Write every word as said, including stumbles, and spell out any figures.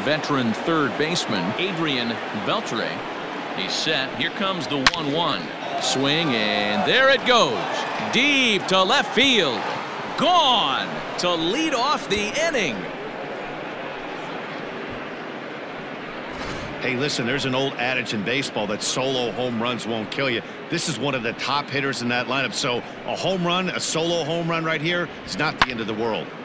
Veteran third baseman Adrian Beltre. He's set. Here comes the one one. Swing, and there it goes. Deep to left field. Gone to lead off the inning. Hey, listen, there's an old adage in baseball that solo home runs won't kill you. This is one of the top hitters in that lineup. So a home run, a solo home run right here, is not the end of the world.